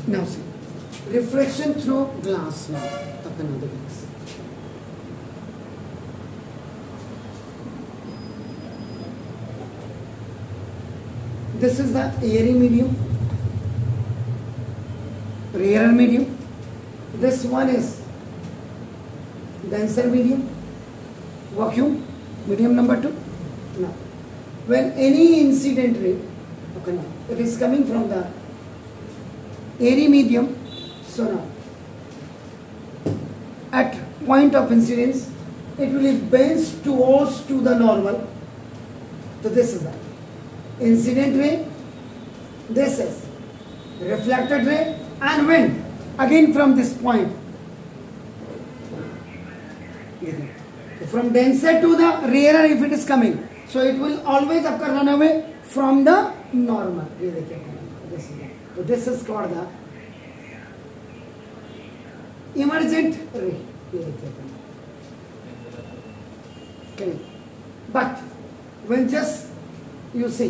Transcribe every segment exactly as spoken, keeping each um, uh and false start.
Now see, reflection through glass now of another glass. This is the airy medium, rarer medium. This one is denser medium, vacuum, medium number two. Now, when any incident ray, okay, now it is coming from the airy medium, so now at point of incidence, it will bend towards to the normal. So this is the incident ray, this is reflected ray, and when again from this point, from denser to the rarer if it is coming, so it will always occur run away from the normal. This is, so this is called the emergent ray. Okay. But when just you see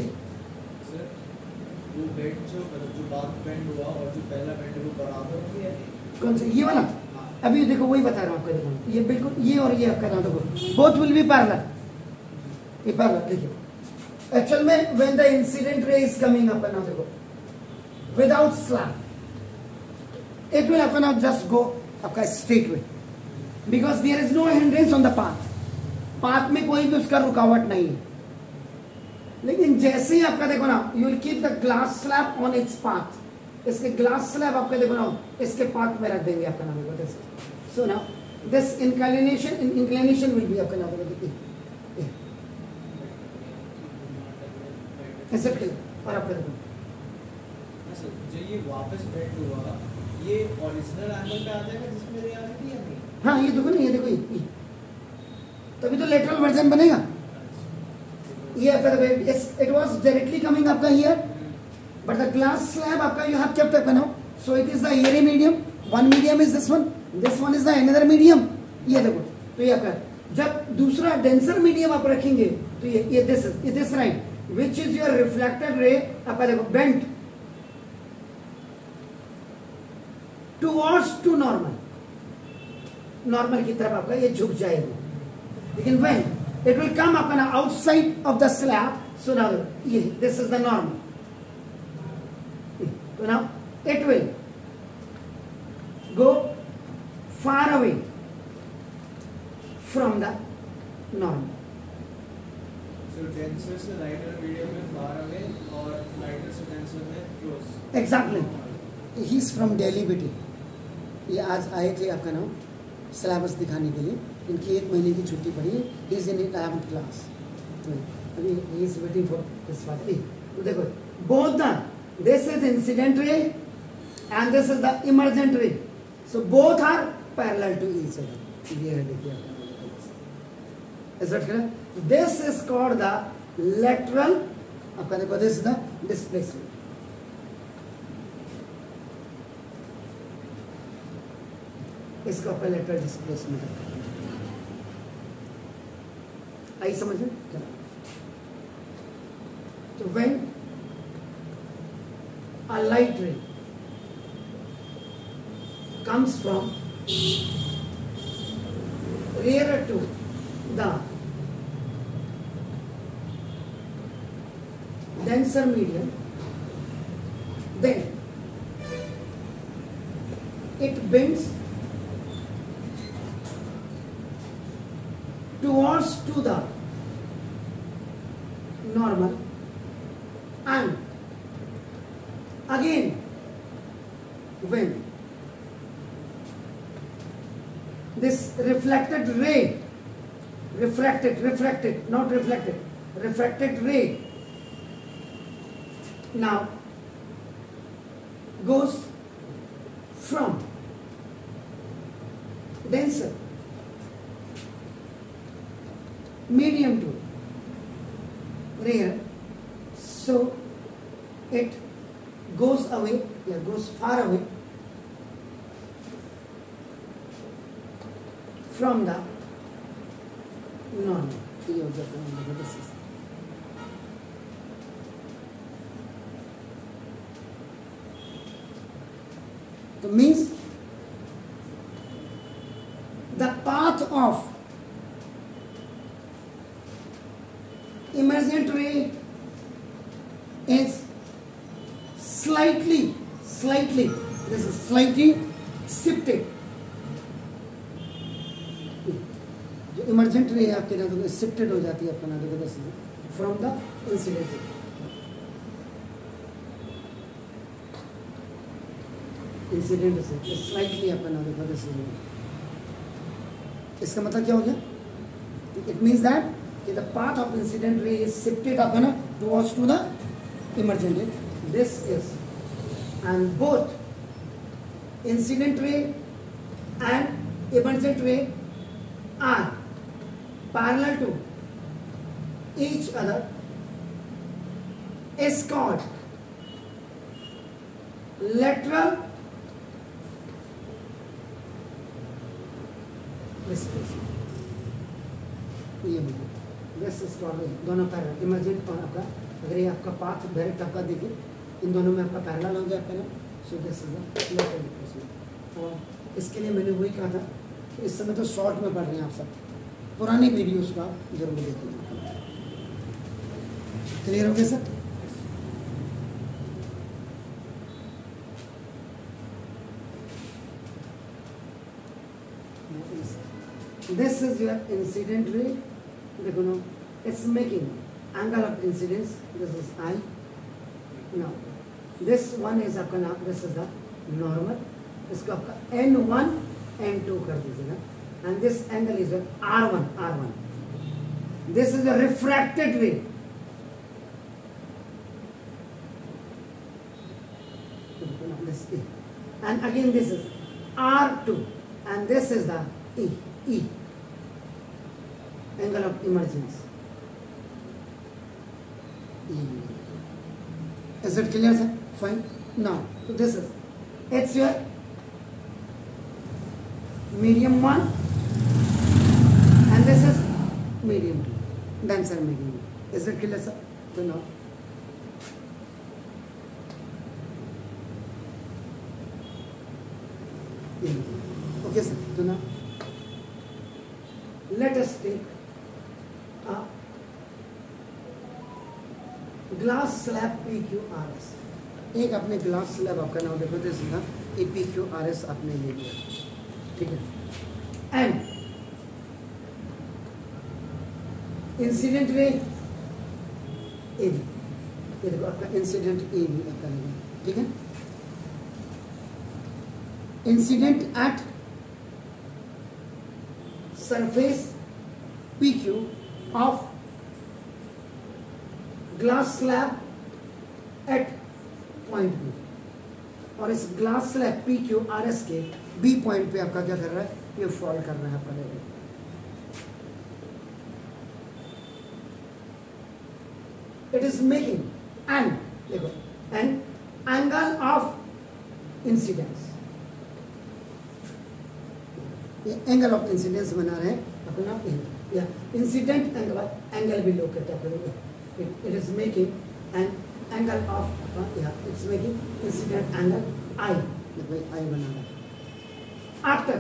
वो bend जो जो बात bend हुआ और जो पहला bend वो बराबर हो गया कौन सा ये वाला? अभी देखो वही बता रहा हूँ आपको, देखो ये बिल्कुल ये और ये आपका नाम देखो बोथ विल बी पैरेलल. ये पैरेलल देखिए एक्चुअल में when the incident ray is coming up now देखो विदाउट स्लैब इट विल अपना जस्ट गो आपका straight way because there is no hindrance on the path. Path में कोई भी उसका रुकावट नहीं है. लेकिन जैसे ही आपका देखो ना you will keep the glass slab on its path. इसके ग्लास स्लैब आपका देखो ना इसके पाथ में रख देंगे आपका नाम देखो this. So now this inclination inclination will be आपका नाम देखो ऐसे और आपका देखो जो ये वापस बेंड हुआ ये ओरिजिनल एंगल पे आ जाएगा जिसमें रे आ रही थी या नहीं? हाँ ये देखो ना ये देखो ये तभी तो लेटरल वर्जन बनेगा. ये आपका देखो इट वाज डायरेक्टली कमिंग आपका here but the glass slab आपका you have kept up now, so it is the airy medium. One medium is this one, this one is the another medium. ये देखो तो ये आपका जब दूसरा denser medium आप रखेंगे तो ये ये this is this right which is your reflected ray आपका देखो bent towards to normal. normal की तरफ आपका ये झुक जाएगा. लेकिन when it will come आपका ना outside of the slab, so now ये this is the normal. So now it will go far away from the normal. So denser से lighter medium में far away और lighter से denser में close. Exactly. He is from Delhi बेटी. ये आज आए थे आपका नाम सिलेबस दिखाने के लिए. इनकी एक महीने की छुट्टी पड़ी है. He is in eleventh class. तो अभी he is waiting for this one. तो देखो both the this is incident ray and this is the emergent ray, so both are parallel to each other. ये देखिए is that clear? This is called the lateral आपका देखो this is the displacement. इसको अपन lateral displacement आई समझ में. तो when a light ray comes from rear to the denser medium, then it bends towards to the normal, and again when this reflected ray refracted refracted not reflected refracted ray now goes from denser medium to rare, so it goes away, yeah, goes far away from the normal. This is तो means the path of emergent ray is slightly slightly this is slightly shifted. जो emergent ray है आपके ना तो shifted हो जाती है आपका ना तो this is from the incident ray. Incident से स्लाइटली आपका ना देखो दिस इज. इसका मतलब क्या हो गया? It means that the path of incident ray is shifted up na towards to the emergent ray. This is, and both incident ray and emergent ray are parallel to each other is called lateral displacement. ये हो गया. This is called दोनों parallel emergent और आपका अगर ये आपका path direct आपका देखिए इन दोनों में आपका पैरेलल हो गया आपका ना. So this is the lateral displacement. और इसके लिए मैंने वही कहा था कि इस समय तो शॉर्ट में पढ़ रहे हैं आप सब, पुरानी वीडियोस का जरूर देखिए. क्लियर हो गया sir? This is your incident ray. देखो ना, it's making angle of incidence. This is I. Now, this one is आपका नाम, this is the normal. इसको आपका N one, N two कर दीजिएगा. And this angle is R one, R one. This is a refracted ray. This E. And again this is R two, and this is the E, E. Angle of emergence. Is it clear, sir? Fine. Now, so this is it's your medium one, and this is medium two. Denser medium. Is it clear, sir? So now, okay, sir. So now, let us take glass slab P Q R S. एक अपने glass slab आपका नाम देखो तो सीधा A P Q R S आपने ले लिया. ठीक है. And incident ray A B. ये देखो आपका इंसिडेंट ए बी आपका लेंगे. ठीक है. Incident at surface P Q of glass slab at point B. और इस glass slab P Q R S के बी पॉइंट पे आपका क्या कर रहा है? ये फॉल कर रहा है आपका level. It is making and देखो एन एंगल ऑफ इंसिडेंस. ये एंगल ऑफ इंसिडेंस बना रहे हैं अपना या इंसिडेंट एंगल एंगल भी लोग कहते हैं. It, it is making an angle of uh, yeah, it's making incident angle I. I बना रहा है. After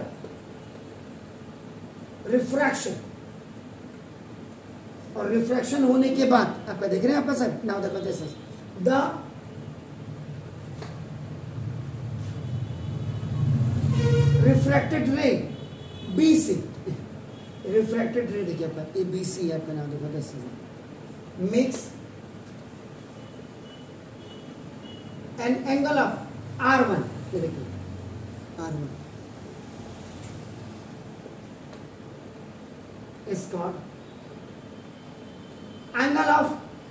refraction और रिफ्रैक्शन होने के बाद आपका देख रहे हैं आपका सर. नाउ देखो this is the refracted ray B C. Refracted ray देखिए आपका ए बी सी आपका नाम देखो this is makes an angle of R one. R one is called angle of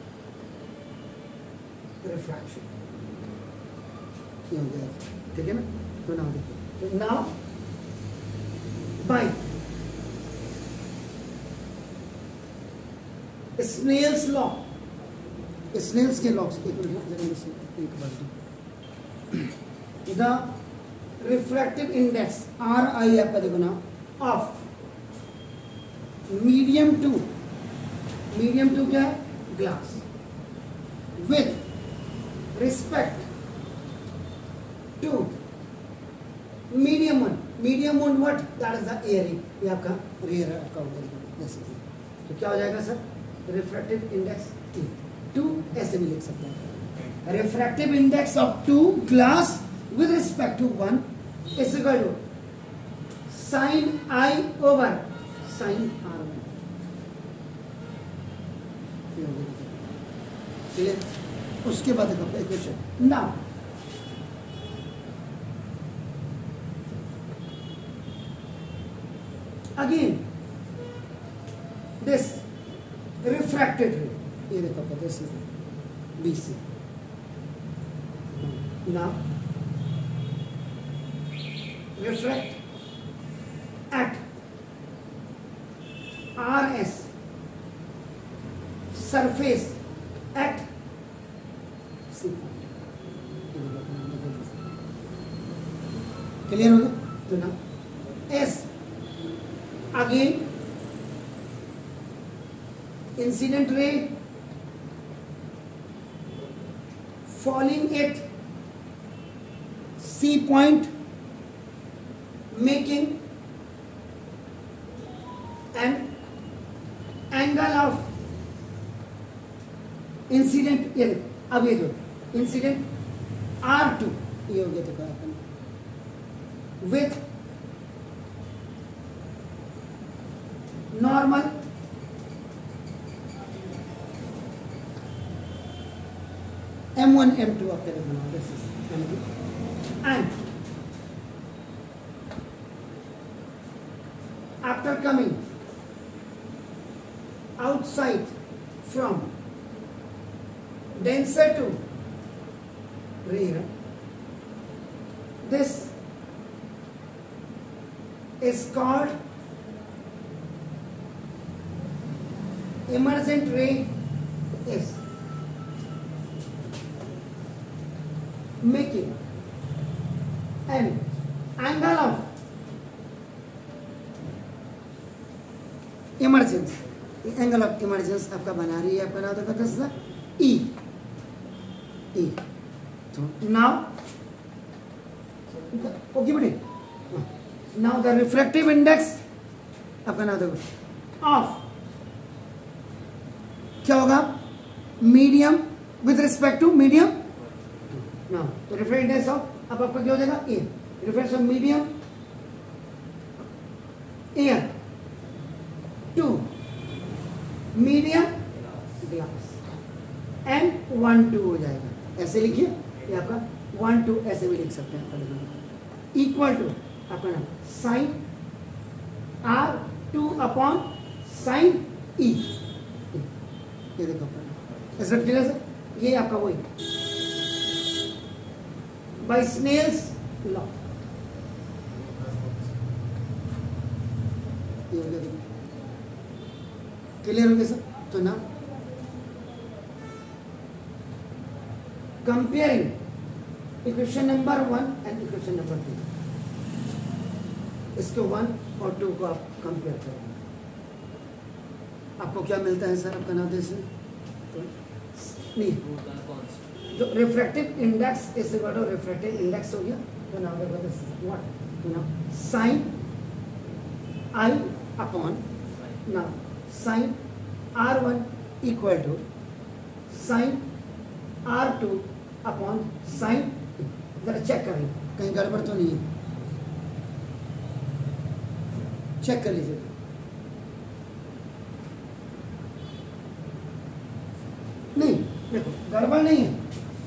refraction. ये हो गया. ठीक है ना. तो नाउ देखो. तो now by Snell's law. Snell's के लॉ से एक बार the refractive index R I आपका देखो ना of medium two. Medium two क्या है? Glass. With respect to medium one, medium one what, that is the airing, ये आपका रेयर आपका हो गया। तो क्या हो जाएगा सर, रिफ्रैक्टिव इंडेक्स टू, ऐसे भी लिख सकते हैं, refractive index of two glass with respect to one is equal to sine I over sine R one. Clear? उसके बाद देखो equation now, again this refracted ray, ये देखो this is B C. Now refract at R S surface at C. Clear हो गया? तो ना S again incident ray falling at C point making an angle of incident, ये अब ये जो incident R टू ये हो गया देखो अपन with normal M one M two आपके देखना, this is M two and after coming outside from denser to rarer, this is called emergent ray is making an angle of emergence, angle of emergence आपका बना रही है, आपका नाम तो कहते हैं E E। तो now ओके बेटे, now the refractive index आपका नाम तो ऑफ क्या होगा, medium with respect to medium. Now तो रिफ्रैक्टिव इंडेक्स ऑफ अब आपका क्या हो जाएगा, A, refractive of medium air to medium glass and one two हो जाएगा, ऐसे लिखिए, ये आपका वन टू ऐसे भी लिख सकते हैं, इक्वल टू आपका नाम sine R two upon sine E. ये देखो ऐसा क्लियर है, ये आपका वही बाय स्नेल्स लॉ, क्लियर हो गया सर? तो ना comparing equation number one and equation number two, इसको वन और टू को आप कंपेयर करें, आपको क्या मिलता है सर? आपका नाम देश नहीं, जो रिफ्रैक्टिव इंडेक्स इस रिफ्रैक्टिव इंडेक्स हो गया, तो नाम देखो व्हाट, तो नाम sine I upon now sine R one equal to sine R two upon sine, जरा चेक करें कहीं गड़बड़ तो नहीं है, चेक कर लीजिए। नहीं देखो गड़बड़ नहीं है,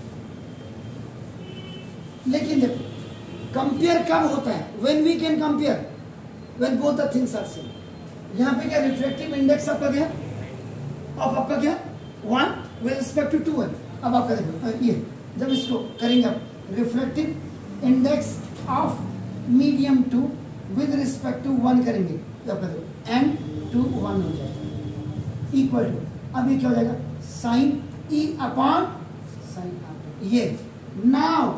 लेकिन देखो कंपेयर कब होता है, when we can compare, when both the things are same. यहाँ पे क्या रिफ्रैक्टिव इंडेक्स आपका क्या ऑफ आपका क्या one with respect to two one. अब आपका देखो ये जब इसको करेंगे आप, refractive index of medium two with respect to one करेंगे, तो आपका देखो एन टू वन हो जाएगा इक्वल टू, अब ये क्या हो जाएगा sine E upon sine R. ये now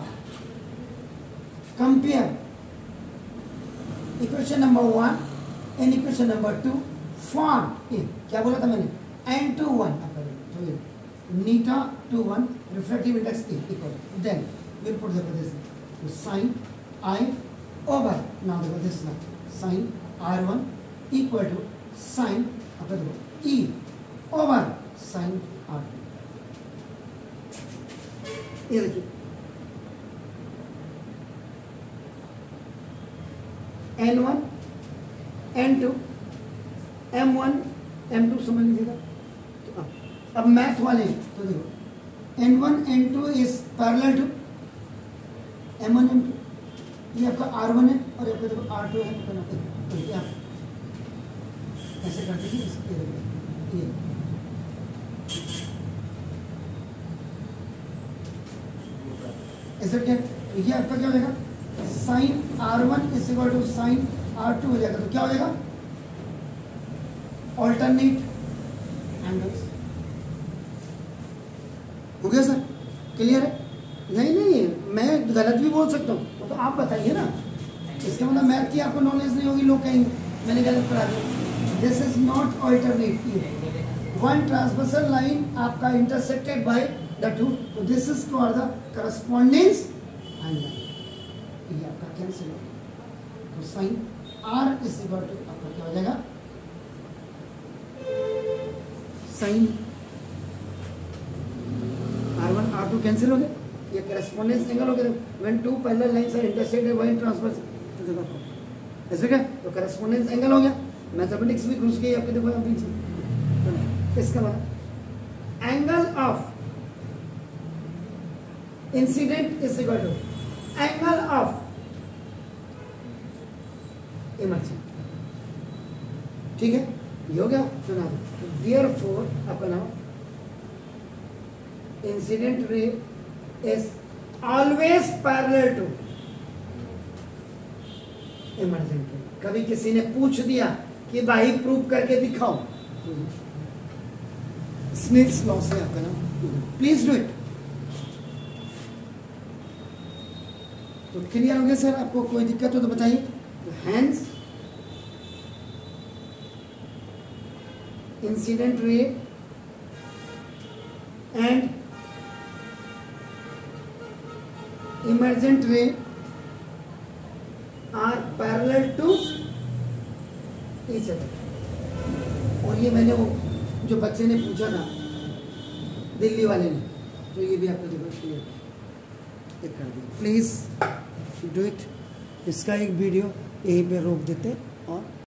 compare equation number one and equation number two for A, क्या बोला था मैंने, एन टू वन, तो ये नीटा two one refractive index equal, then will put the this sine I over now देखो this one sine R one equal to sine आपका देखो E over sine R two. ये देखिए N one N two M one M to समझ लीजिएगा। तो अब अब मैथ वाले हैं तो देखो N one N two is parallel to M one M two, ये आपका आर वन है और आपका देखो आर टू है। तो ये आप ऐसे कर दीजिए ये ऐसे क्या ये आपका क्या हो जाएगा sine R one is equal to sine R two हो जाएगा। तो क्या हो जाएगा ऑल्टरनेट एंगल्स। हो गया सर, क्लियर है? नहीं नहीं मैं गलत भी बोल सकता हूँ, वो तो आप बताइए ना। इसका मतलब मैथ की आपको नॉलेज नहीं होगी, लोग कहेंगे मैंने गलत पढ़ा दिया। This is not alternate, one transversal line आपका इंटरसेक्टेड बाय द टू, तो this is called the correspondence angle. ये आपका कैंसिल हो गया, तो sine R is equal to आपका क्या हो जाएगा sine R one R two cancel हो गया, ये करस्पॉन्डेंस एंगल हो गया। When two parallel lines are intersected by transverse ऐसे क्या, तो करस्पॉन्डेंस एंगल हो गया। मैथमेटिक्स भी घुस गई आपके देखो बीच में। इसका मतलब angle of incident is equal to angle of emergent. ठीक है, ये हो गया। सुना देयरफॉर अपना incident ray is always parallel to emergent ray. कभी किसी ने पूछ दिया कि भाई प्रूव करके दिखाओ, स्नेल्स लॉ से आपका नाम, प्लीज डू इट। तो क्लियर हो गया सर? आपको कोई दिक्कत हो तो बताइए। Hence incident ray and emergent ray are parallel to each other. और ये मैंने वो जो बच्चे ने पूछा ना दिल्ली वाले ने, तो ये भी आपको देखो क्लियर कर दिया। Please do it. इसका एक वीडियो यहीं पे रोक देते और